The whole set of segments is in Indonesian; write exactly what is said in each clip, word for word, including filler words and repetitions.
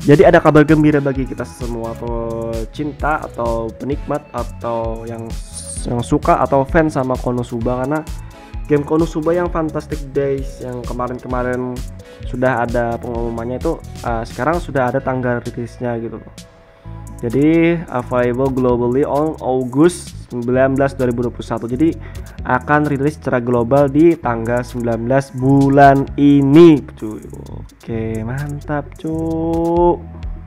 Jadi ada kabar gembira bagi kita semua pecinta atau penikmat atau yang yang suka atau fans sama Konosuba, karena game Konosuba yang Fantastic Days yang kemarin-kemarin sudah ada pengumumannya itu uh, sekarang sudah ada tanggal rilisnya gitu loh. Jadi available globally on August sembilan belas dua ribu dua puluh satu. Jadi akan rilis secara global di tanggal sembilan belas bulan ini, cuy. Oke, mantap, cuy.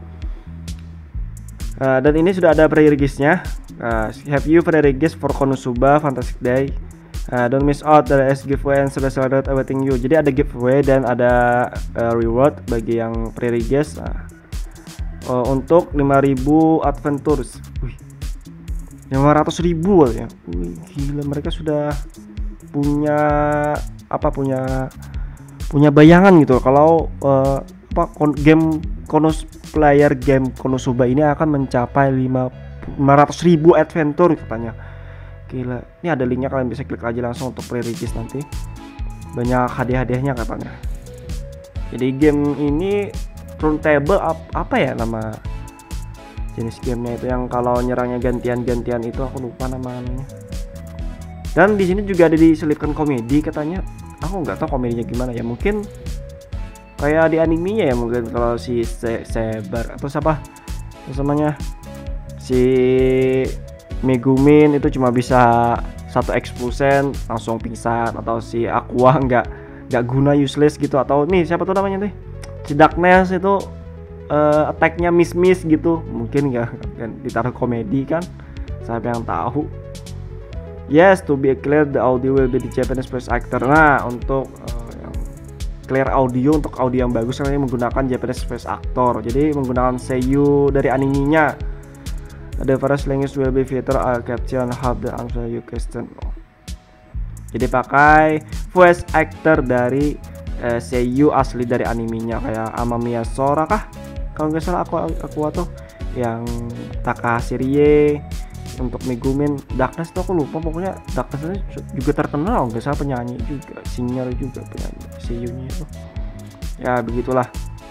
Uh, dan ini sudah ada pre-release-nya. Uh, have you pre-release for Konosuba Fantastic Day? Uh, don't miss out, there is giveaway and special reward awaiting you. Jadi ada giveaway dan ada uh, reward bagi yang pre-release. Uh, Uh, untuk lima ribu adventures. Wih, lima ratus ribu ya. Wih, gila, mereka sudah punya apa punya punya bayangan gitu kalau uh, apa kon, game Konos player game Konosuba ini akan mencapai lima ratus ribu adventure katanya. Gila. Ini ada linknya, kalian bisa klik aja langsung untuk pre-release nanti. Banyak hadiah-hadiahnya katanya. Jadi game ini turntable ap, apa ya nama jenis gamenya itu yang kalau nyerangnya gantian-gantian itu, aku lupa namanya. Dan di sini juga ada diselipkan komedi katanya. Aku nggak tahu komedinya gimana ya, mungkin kayak di animenya ya, mungkin kalau si Se Sebar atau siapa namanya si Megumin itu cuma bisa satu explosion langsung pingsan, atau si Aqua nggak nggak guna, useless gitu, atau nih siapa tuh namanya tuh si Darkness itu uh, attack-nya miss-miss gitu, mungkin ya kan ditaruh komedi kan, siapa yang tahu. Yes, to be clear the audio will be the Japanese voice actor. Nah, untuk uh, yang clear audio, untuk audio yang bagus kalian menggunakan Japanese voice actor, jadi menggunakan seiyuu dari animenya. The first language will be featured are caption have the answer you question. Jadi pakai voice actor dari Uh, seiyuu asli dari animenya, kayak Amamiya Sora kah kalau nggak salah, aku aku atau yang Takahashi Rie. Untuk Megumin, Darkness tuh aku lupa, pokoknya Darkness juga terkenal nggak salah, penyanyi juga, singer juga penyanyi seiyunya itu ya, begitulah.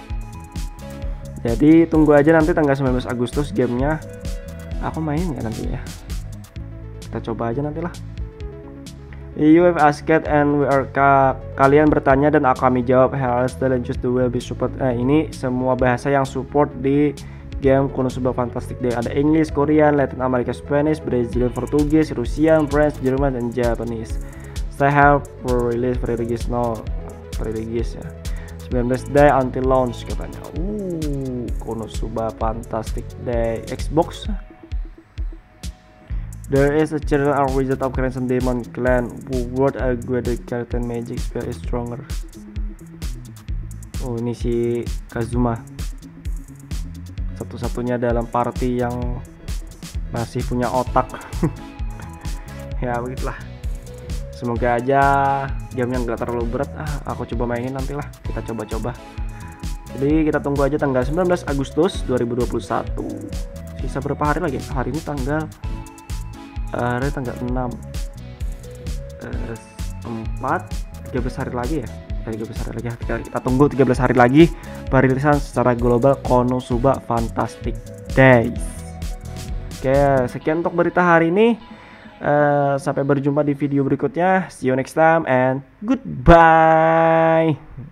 Jadi tunggu aja nanti tanggal sembilan belas Agustus gamenya. Aku main ya nanti ya, kita coba aja nantilah. You have asked and we are ka kalian bertanya dan kami jawab. Harus dan just the will be support. Eh, ini semua bahasa yang support di game Konosuba Fantastic Day. Ada English, Korean, Latin America, Spanish, Brazilian, Portugis, Russian, French, German, dan Japanese. Stay help for release pre-release no pre-release ya. sembilan belas day until launch katanya. Uh, Konosuba Fantastic Day Xbox. There is a channel of wizard of Crimson Demon Clan who world a greater Carton magic spell is stronger. Oh, ini si Kazuma, satu-satunya dalam party yang masih punya otak. Ya begitulah. Semoga aja game yang gak terlalu berat. Ah, aku coba mainin nantilah, kita coba-coba. Jadi kita tunggu aja tanggal sembilan belas Agustus dua ribu dua puluh satu. Sisa berapa hari lagi? Hari ini tanggal Uh, hari tanggal enam, uh, empat, tiga belas hari lagi ya, tiga belas hari lagi, kita, kita tunggu tiga belas hari lagi perilisan secara global Konosuba Fantastic Days. Oke, sekian untuk berita hari ini, uh, sampai berjumpa di video berikutnya. See you next time and goodbye.